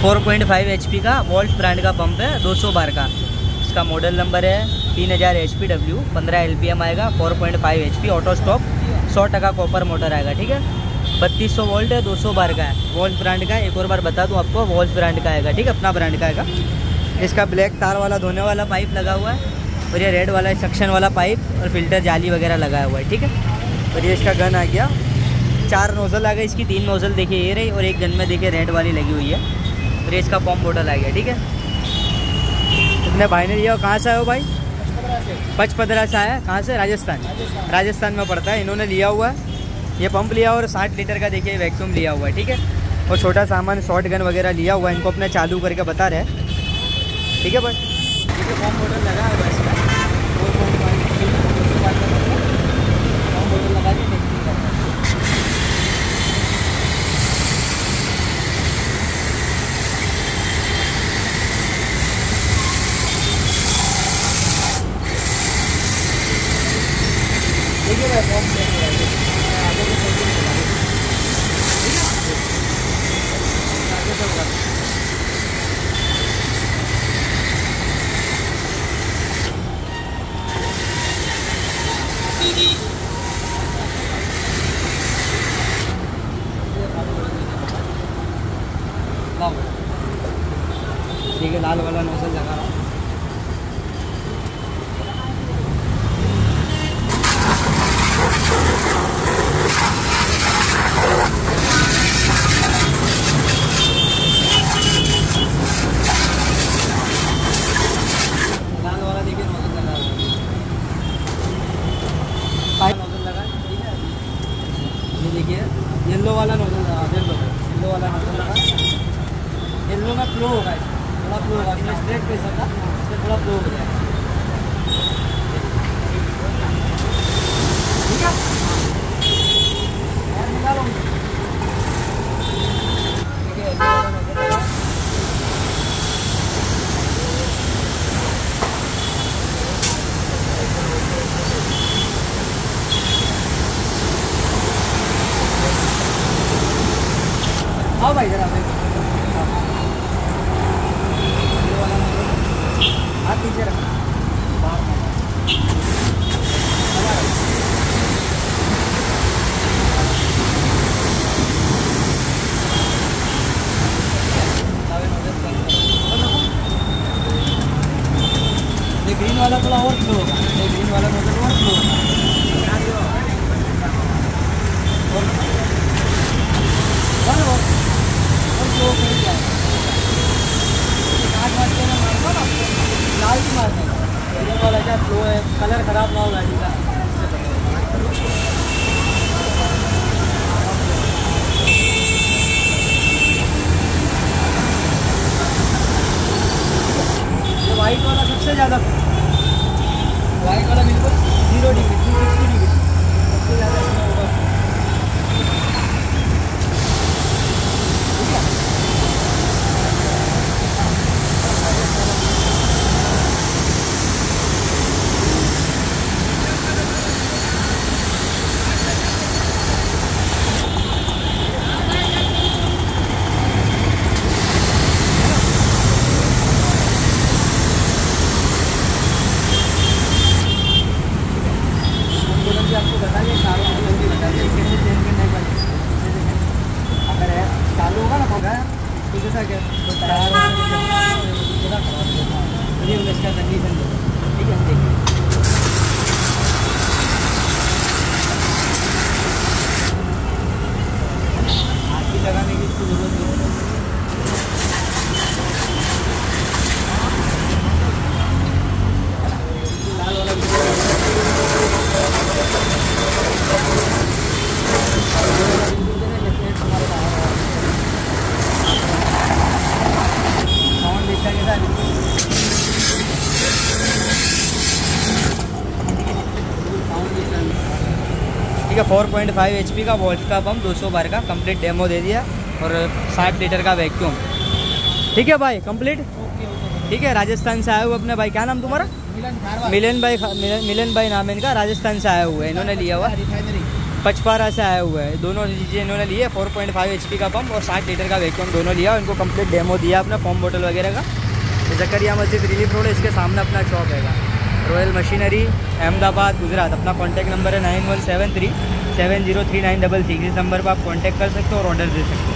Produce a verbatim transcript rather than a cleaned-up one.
Four point five H P का volt brand का pump है, दो सौ बार का। इसका मॉडल नंबर है तीन हज़ार एच पी डब्ल्यू, पंद्रह एल पी एम आएगा, four point five H P auto stop, सौ टका कॉपर मोटर आएगा। ठीक है, बत्तीस सौ वोल्ट है, दो सौ बार का है, वोल्ट ब्रांड का। एक और बार बता दूं आपको, वोल्ट ब्रांड का आएगा। ठीक है, अपना ब्रांड का आएगा। इसका ब्लैक तार वाला धोने वाला पाइप लगा हुआ है, और ये रेड वाला सक्शन वाला पाइप और फिल्टर जाली वगैरह लगाया हुआ है। ठीक है, और ये इसका गन आ गया। चार नोज़ल आ गई इसकी, तीन नोज़ल देखिए ये रही, और एक गन में देखिए रेड वाली लगी हुई है। और ये इसका पम्प बॉटल आ गया। ठीक है, इतने भाई ने लिया। कहाँ से आए हो भाई? पचपदरा से आया। कहाँ से? राजस्थान। राजस्थान में पड़ता है। इन्होंने लिया हुआ है ये पंप लिया, और साठ लीटर का देखिए वैक्यूम लिया हुआ है। ठीक है, और छोटा सामान शॉर्ट गन वगैरह लिया हुआ है। इनको अपने चालू करके बता रहे हैं। ठीक है भाई, ठीक है, पंप बॉटल लगा है बस का, पंप बॉटल लगा दी। देखिए भाई, पंप आगे को चलते हैं। आगे से होगा ठीक है, लाल वाला नोजल लगा रहा हूँ। लाल वाला देखिए नोजल लगा रहा है, पाइप नोजल लगा। ठीक है, ये देखिए येलो वाला नोजल लगा, येलो येलो वाला नोजल लगा। येलो में फ्लो होगा, थोड़ा फ्लो होगा, इसमें स्ट्रेट प्रेशर था, इसमें थोड़ा फ्लो हो जाएगा। ठीक है, और निकालो। ठीक है, येलो वाला नोजल लगा। आओ भाई जरा हाथ पीछे रखो। ये ग्रीन वाला थोड़ा और फ्लो होगा, ये ग्रीन वाला नोजल और फ्लो होगा। और फ्लो कर जाएगा। आठ वाट के ना मारता ना, लाल भी मारता है। ये वाला क्या फ्लो है, कलर खराब ना हो गाड़ी का। ये वाइट वाला सबसे ज़्यादा, वाइट वाला बिल्कुल zero degree, three sixty degree सबसे ज़्यादा इसमें होगा। आपको बताइए, चारों जल्दी बताइए कैसे चेंज करने का। अगर है चालू होगा ना होगा तो जैसा क्या तो टायर थोड़ा खराब होगा, ये इसका कंडीशन होगा। ठीक है, हम देखिए हाथ की लगाने की इसको जरूरत नहीं है। लाल वाला ठीक है, four point five H P का वोल्ट का पंप, दो सौ बार का, कंप्लीट डेमो दे दिया, और साठ लीटर का वैक्यूम। ठीक है भाई, कंप्लीट। ठीक है, राजस्थान से आए हुए अपने भाई, क्या नाम तुम्हारा? मिलन भाई। मिलन भाई नाम है इनका, राजस्थान से आए हुए, इन्होंने लिया हुआ पचपारा से आया हुआ है। दोनों चीज़ें इन्होंने लिए, four point five H P का पंप और साठ लीटर का वैक्यूम दोनों लिया। इनको कंप्लीट डेमो दिया अपना फॉर्म बोतल वगैरह का। जकरिया मस्जिद रिलीफ रोड है, इसके सामने अपना शॉप है। Royal machinery Ahmedabad Gujarat. अपना कॉन्टैक्ट नंबर है nine one seven three seven zero three nine double six. इस नंबर पर आप कॉन्टैक्ट कर सकते हो और ऑर्डर दे सकते हो।